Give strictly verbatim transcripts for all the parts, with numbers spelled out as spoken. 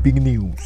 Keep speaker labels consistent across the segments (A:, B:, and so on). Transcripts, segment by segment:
A: Big news,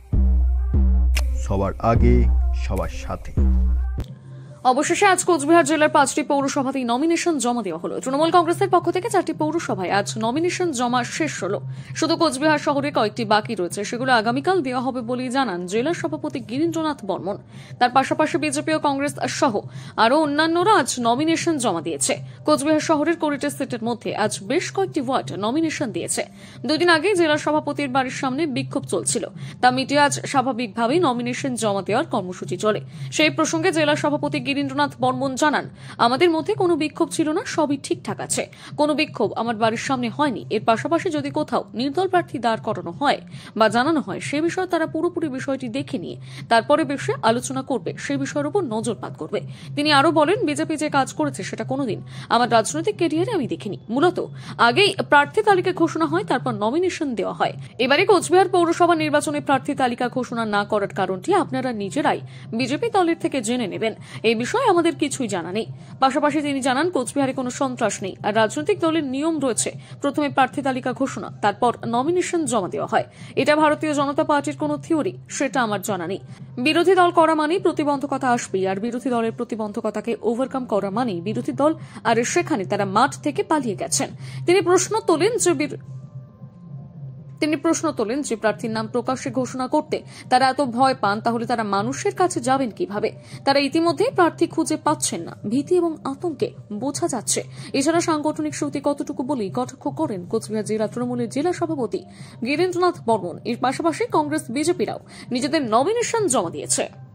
A: সবার আগে সবার সাথে।
B: অবশেষে আজ কোচবিহার জেলার পাঁচটি পৌরসভাতেই নমিনেশন জমা দেওয়া হলো। তৃণমূল কংগ্রেসের পক্ষ থেকে চারটি পৌরসভায় আজ নমিনেশন জমা শেষ হলো। শুধু কোচবিহার শহরে কয়েকটি বাকি রয়েছে, সেগুলো আগামীকাল দেওয়া হবে বলেই জানান জেলা সভাপতি গিরীন্দ্রনাথ বর্মন। তার পাশাপাশি বিজেপি ও কংগ্রেস সহ আরও অন্যান্যরা আজ নমিনেশন জমা দিয়েছে। কোচবিহার শহরের কোরিটের সিটের মধ্যে আজ বেশ কয়েকটি ওয়ার্ড নমিনেশন দিয়েছে। দুদিন আগে জেলা সভাপতির বাড়ির সামনে বিক্ষোভ চলছিল, তা মিটিয়ে আজ স্বাভাবিকভাবেই নমিনেশন জমা দেওয়ার কর্মসূচি চলে। সেই প্রসঙ্গে জেলা সভাপতি গিরীন্দ্রনাথ বর্মন জানান, আমাদের মধ্যে কোনো বিক্ষোভ ছিল না, সবই ঠিকঠাক আছে। কোনো বিক্ষোভ আমার বাড়ির সামনে হয়নি। এর পাশাপাশি যদি কোথাও নির্দল প্রার্থী দাঁড় করানো হয় বা জানানো হয়, সে বিষয়ে তারা পুরোপুরি বিষয়টি দেখে নিয়ে তারপরে বসে আলোচনা করবে, সে বিষয়ের উপর নজরপাত করবে। তিনি আরো বলেন, বিজেপি যে কাজ করেছে সেটা কোনোদিন আমার রাজনৈতিক ক্যারিয়ারে আমি দেখিনি। মূলত আগেই প্রার্থী তালিকা ঘোষণা হয়, তারপর নমিনেশন দেওয়া হয়। এবারে কোচবিহার পৌরসভা নির্বাচনে প্রার্থী তালিকা ঘোষণা না করার কারণটি আপনারা নিজেরাই বিজেপি দলের থেকে জেনে নেবেন। এই বিষয়ে আমাদের কিছুই জানা নেই। পাশাপাশি তিনি জানান, কোচবিহারে কোনো সন্ত্রাস নেই, আর রাজনৈতিক দলের নিয়ম রয়েছে প্রথমে প্রার্থী তালিকা ঘোষণা, তারপর নমিনেশন জমা দেওয়া হয়। এটা ভারতীয় জনতা পার্টির কোনো থিওরি, সেটা আমার জানা নেই। বিরোধী দল করা মানেই প্রতিবন্ধকতা আসবেই, আর বিরোধী দলের প্রতিবন্ধকতাকে ওভারকাম করা মানেই বিরোধী দল, আর সেখানে তারা মাঠ থেকে পালিয়ে গেছেন। তিনি প্রশ্ন তোলেন যে তিনি প্রশ্ন তোলেন যে প্রার্থীর নাম প্রকাশ্যে ঘোষণা করতে তারা এত ভয় পান, তাহলে তারা মানুষের কাছে যাবেন কিভাবে? তারা ইতিমধ্যেই প্রার্থী খুঁজে পাচ্ছেন না, ভীতি এবং আতঙ্কে বোঝা যাচ্ছে। এছাড়া সাংগঠনিক শক্তি কতটুকু বলেই কটাক্ষ করেন কোচবিহার জেলা তৃণমূলের জেলা সভাপতি গিরীন্দ্রনাথ বর্মন। এর পাশাপাশি কংগ্রেস বিজেপিরাও নিজেদের নমিনেশন জমা দিয়েছে।